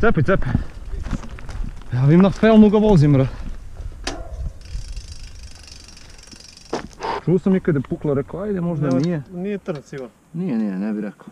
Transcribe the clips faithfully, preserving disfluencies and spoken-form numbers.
Cepaj, cepaj. Ja vim na felnu ga vozim, bre. Čuo sam i kada je pukla, rekao, ajde, možda nije. Nije trn, sigurno. Nije, nije, ne bi rekao.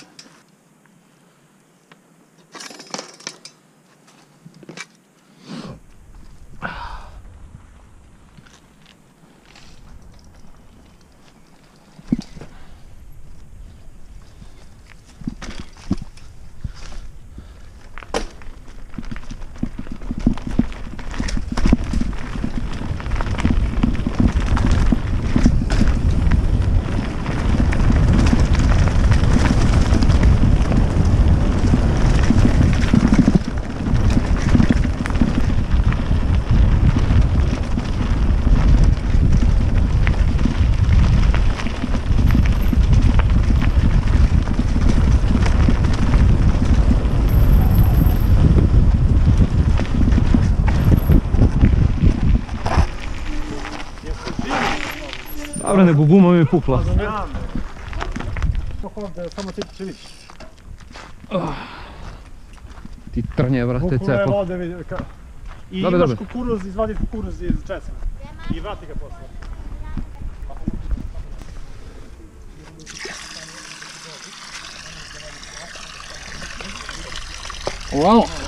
Dobro, nego guma mi je pukla. Samo ti će vići. Ti trnje, brate, cepo. I imaš kukuruz, izvadi kukuruz iz česma. I vrati ga posle. Ovamo.